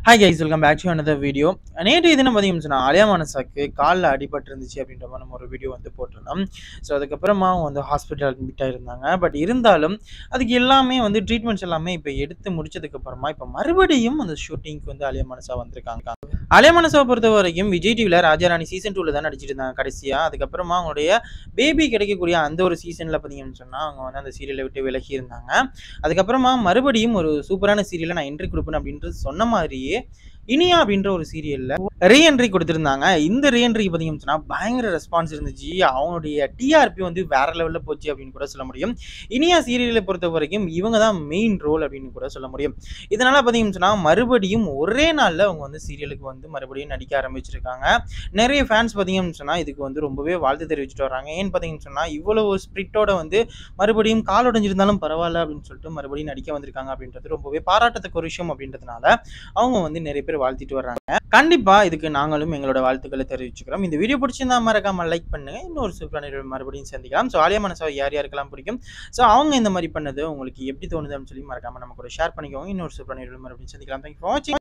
Hi guys, welcome back to another video. நேற்று தினம் பார்த்தீங்கன்னு சொன்னால் ஆலியா மானசாக்கு காலில் அடிபட்டு இருந்துச்சு அப்படின்ற மாதிரி நம்ம ஒரு வீடியோ போட்டிருந்தோம். ஸோ அதுக்கப்புறமா அவங்க ஹாஸ்பிட்டல் அட்மிட் ஆகிருந்தாங்க. பட் இருந்தாலும் அதுக்கு எல்லாமே ட்ரீட்மெண்ட்ஸ் எல்லாமே இப்போ எடுத்து முடிச்சதுக்கப்புறமா இப்போ மறுபடியும் அந்த ஷூட்டிங்க்கு ஆலியா மானசா வந்திருக்காங்க. ஆலியா மானசாவை பொறுத்த வரைக்கும் விஜய் டிவியில் ராஜாராணி சீசன் 2 தான் நடிச்சிட்டு இருந்தாங்க கடைசியாக. அதுக்கப்புறமா அவங்களுடைய பேபி கிடைக்கக்கூடிய அந்த ஒரு சீசனில் பார்த்தீங்கன்னு சொன்னால் அவங்க அந்த சீரியலை விட்டு விலகி இருந்தாங்க. அதுக்கப்புறமா மறுபடியும் ஒரு சூப்பரான சீரியலை நான் என்ட்ரி கொடுப்பேன் அப்படின்றது சொன்ன மாதிரியே இனியா அப்படின்ற ஒரு சீரியல்ல ரீஎன்ட்ரி கொடுத்திருந்தாங்க. இந்த ரீஎன்ட்ரிக்கு பார்த்தீங்கன்னு சொன்னா பயங்கர ரெஸ்பான்ஸ் இருந்துச்சு. அவங்களுடைய டிஆர்பி வேற லெவலில் போச்சு அப்படின்னு கூட சொல்ல முடியும். இனியா சீரியலை பொறுத்த வரைக்கும் இவங்க தான் மெயின் ரோல் அப்படின்னு கூட சொல்ல முடியும். இதனால பார்த்தீங்கன்னு சொன்னா மறுபடியும் ஒரே நாளில் அவங்க சீரியலுக்கு மறுபடியும் நடிக்க ஆரம்பிச்சிருக்காங்க. நிறைய ஃபேன்ஸ் பார்த்தீங்கன்னு சொன்னா இதுக்கு ரொம்பவே வாழ்த்து தெரிவிச்சுட்டு வராங்க. ஏன்னு பார்த்தீங்கன்னு சொன்னா இவ்வளவு ஸ்பிரிட்டோட மறுபடியும் கால் உடைஞ்சிருந்தாலும் பரவாயில்ல அப்படின்னு சொல்லிட்டு மறுபடியும் நடிக்க வந்திருக்காங்க அப்படின்றது ரொம்பவே பாராட்டத்தக்க ஒரு விஷயம். அப்படின்றதுனால அவங்க நிறைய பேர் வாழ்த்திட்டு வர்றாங்க. கண்டிப்பா இதுக்கு நாங்களும் எங்களோட வாழ்த்துக்களை தெரிவிச்சுக்கிறோம். இந்த வீடியோ பிடிச்சிருந்தா மறக்காம லைக் பண்ணுங்க. இன்னொரு சூப்பரான மறுபடியும் சந்திக்கலாம். ஸோ ஆலியா மானசாவை யார் யாருக்கெல்லாம் பிடிக்கும், ஸோ அவங்க இந்த மாதிரி பண்ணது உங்களுக்கு எப்படி தோணுது அப்படின்னு சொல்லி மறக்காம நம்ம கூட ஷேர் பண்ணிக்கோங்க. இன்னொரு சூப்பரான மறுபடியும் சந்திக்கலாம். தேங்க்யூ ஃபார் வாட்சிங்.